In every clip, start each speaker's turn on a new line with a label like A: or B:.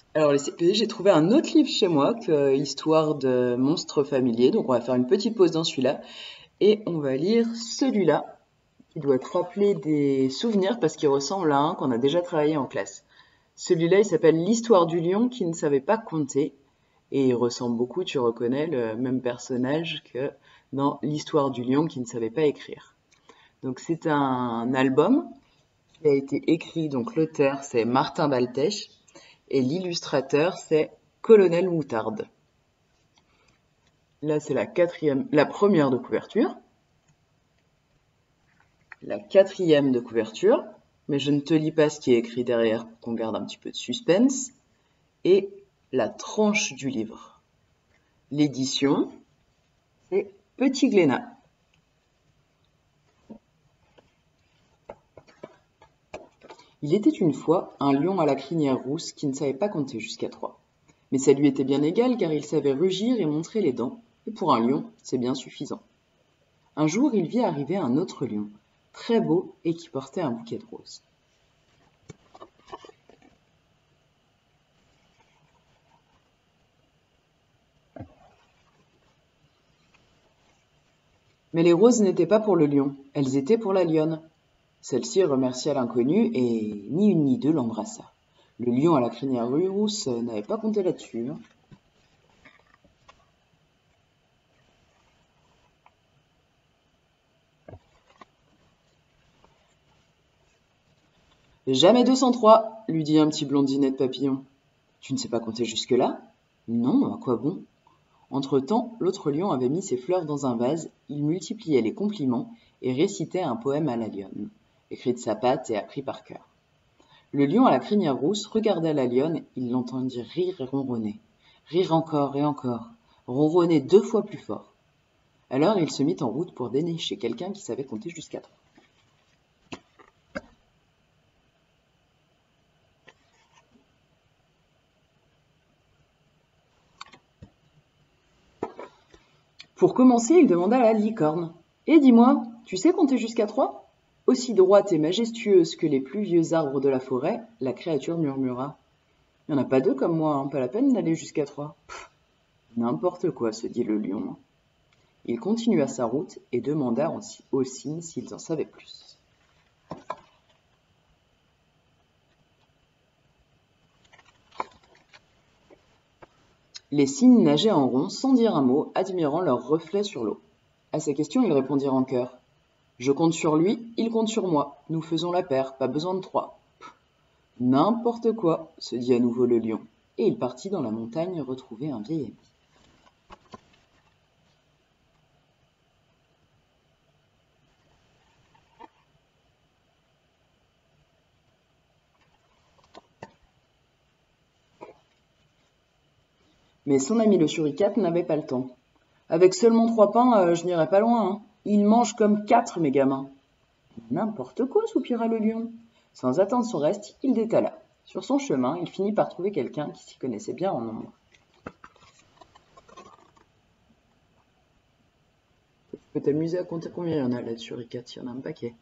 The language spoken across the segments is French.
A: Alors, les CP, j'ai trouvé un autre livre chez moi, que Histoire de monstres familiers. Donc, on va faire une petite pause dans celui-là. Et on va lire celui-là, qui doit te rappeler des souvenirs parce qu'il ressemble à un qu'on a déjà travaillé en classe. Celui-là, il s'appelle L'histoire du lion qui ne savait pas compter. Et il ressemble beaucoup, tu reconnais le même personnage que dans L'histoire du lion qui ne savait pas écrire. Donc, c'est un album qui a été écrit, donc l'auteur, c'est Martin Baltèche. Et l'illustrateur, c'est Colonel Moutarde. Là, c'est la première de couverture. La quatrième de couverture. Mais je ne te lis pas ce qui est écrit derrière pour qu'on garde un petit peu de suspense. Et la tranche du livre. L'édition, c'est Petit Glénat. Il était une fois un lion à la crinière rousse qui ne savait pas compter jusqu'à 3. Mais ça lui était bien égal car il savait rugir et montrer les dents, et pour un lion, c'est bien suffisant. Un jour, il vit arriver un autre lion, très beau et qui portait un bouquet de roses. Mais les roses n'étaient pas pour le lion, elles étaient pour la lionne. Celle-ci remercia l'inconnu et ni une ni deux l'embrassa. Le lion à la crinière rousse n'avait pas compté là-dessus. Jamais 203, lui dit un petit blondinet de papillon. Tu ne sais pas compter jusque-là? Non, à quoi bon? Entre-temps, l'autre lion avait mis ses fleurs dans un vase, il multipliait les compliments et récitait un poème à la lionne, écrit de sa patte et appris par cœur. Le lion à la crinière rousse regardait la lionne, il l'entendit rire et ronronner. Rire encore et encore, ronronner 2 fois plus fort. Alors il se mit en route pour dénicher quelqu'un qui savait compter jusqu'à 3. Pour commencer, il demanda à la licorne. « Eh, dis-moi, tu sais compter jusqu'à 3 ?» Aussi droite et majestueuse que les plus vieux arbres de la forêt, la créature murmura. « Il n'y en a pas deux comme moi, hein, pas la peine d'aller jusqu'à 3. » N'importe quoi, se dit le lion. Il continua sa route et demanda aux cygnes s'ils en savaient plus. Les cygnes nageaient en rond sans dire un mot, admirant leurs reflets sur l'eau. À ces questions, ils répondirent en chœur. « Je compte sur lui, il compte sur moi. Nous faisons la paire, pas besoin de 3. » N'importe quoi, se dit à nouveau le lion, et il partit dans la montagne retrouver un vieil ami. Mais son ami le suricate n'avait pas le temps. Avec seulement 3 pains, je n'irai pas loin, hein. Ils mangent comme 4, mes gamins. N'importe quoi, soupira le lion. Sans attendre son reste, il détala. Sur son chemin, il finit par trouver quelqu'un qui s'y connaissait bien en nombre. Tu peux t'amuser à compter combien il y en a là de suricates, il y en a un paquet.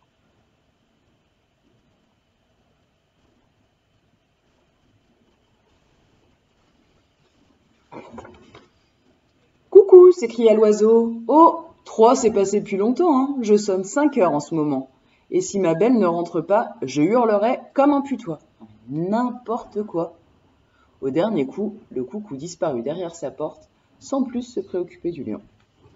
A: Coucou, s'écria l'oiseau. Oh, 3, c'est passé depuis longtemps, hein. Je sonne 5 heures en ce moment. Et si ma belle ne rentre pas, je hurlerai comme un putois. N'importe quoi. Au dernier coup, le coucou disparut derrière sa porte, sans plus se préoccuper du lion.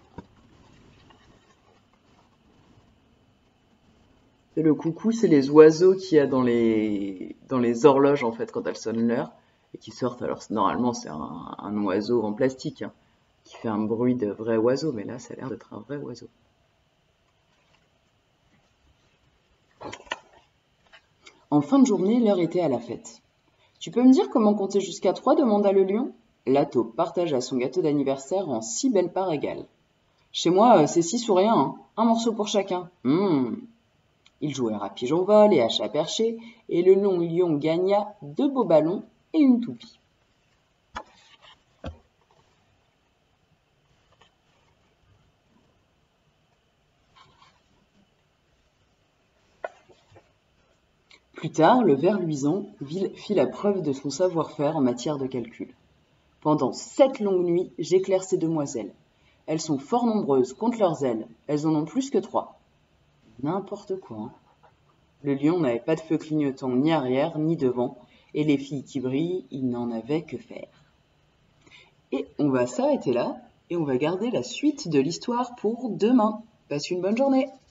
A: Et le coucou, c'est les oiseaux qu'il y a dans les horloges, en fait, quand elles sonnent l'heure, et qui sortent. Alors, normalement, c'est un oiseau en plastique, hein, qui fait un bruit de vrai oiseau, mais là, ça a l'air d'être un vrai oiseau. En fin de journée, l'heure était à la fête. Tu peux me dire comment compter jusqu'à 3 demanda le lion. La taupe partagea son gâteau d'anniversaire en 6 belles parts égales. Chez moi, c'est 6 ou rien, hein. Un morceau pour chacun. Ils jouèrent à pigeon-vol et à chat perché, et le long lion gagna 2 beaux ballons et une toupie. Plus tard, le ver luisant fit la preuve de son savoir-faire en matière de calcul. Pendant 7 longues nuits, j'éclaire ces demoiselles. Elles sont fort nombreuses, compte leurs ailes. Elles en ont plus que 3. N'importe quoi, hein. Le lion n'avait pas de feu clignotant ni arrière ni devant, et les filles qui brillent, il n'en avait que faire. Et on va s'arrêter là, et on va garder la suite de l'histoire pour demain. Passe une bonne journée!